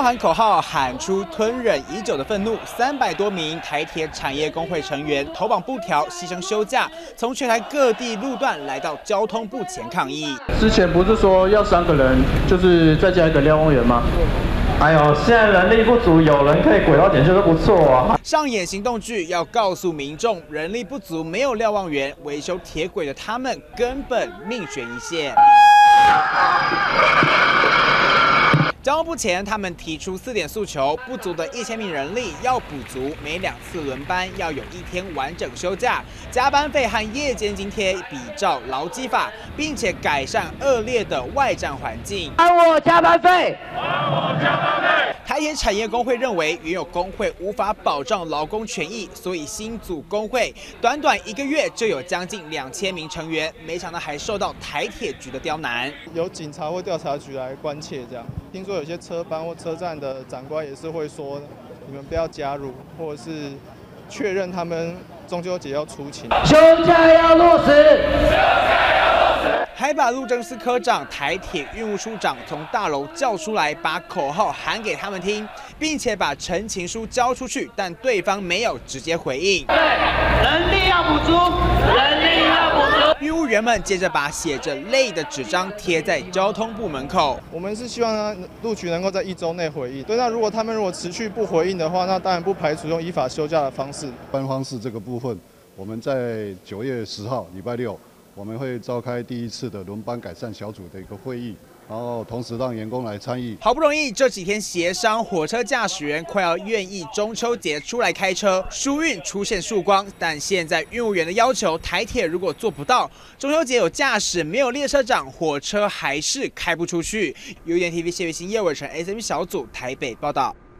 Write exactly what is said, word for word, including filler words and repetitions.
高喊口号，喊出吞忍已久的愤怒。三百多名台铁产业工会成员头绑布条，牺牲休假，从全台各地路段来到交通部前抗议。 之前不是说要三个人，就是再加一个瞭望员吗？ 哎呦，现在人力不足，有人可以轨道检修都不错啊。 上演行动剧，要告诉民众，人力不足，没有瞭望员维修铁轨的他们，根本命悬一线。交通部前，他们提出四点诉求：不足的一千名人力要补足，每两次轮班要有一天完整休假，加班费和夜间津贴比照劳基法，并且改善恶劣的外站环境。 还我加班费！ 还我加班费！台铁产业工会认为，原有工会无法保障劳工权益，所以新组工会，短短一个月就有将近两千名成员，没想到还受到台铁局的刁难， 有警察或调查局来关切这样。听说有些车班或车站的长官也是会说，你们不要加入，或者是确认他们中秋节要出勤， 休假要落实。 还把路政司科长、台铁运务处长从大楼叫出来，把口号喊给他们听，并且把陈情书交出去，但对方没有直接回应。 对，人力要补足，人力要补足。 运务员们接着把写着“累”的纸张贴在交通部门口。 我们是希望路局能够在一周内回应。对，那如果他们如果持续不回应的话，那当然不排除用依法休假的方式。 班方式这个部分，我们在九月十号礼拜六。 我们会召开第一次的轮班改善小组的一个会议，然后同时让员工来参与。 好不容易这几天协商，火车驾驶员快要愿意中秋节出来开车，疏运出现曙光。但现在运务员的要求，台铁如果做不到，中秋节有驾驶没有列车长，火车还是开不出去。U N T V 谢月新叶伟成 S M 小组台北报道。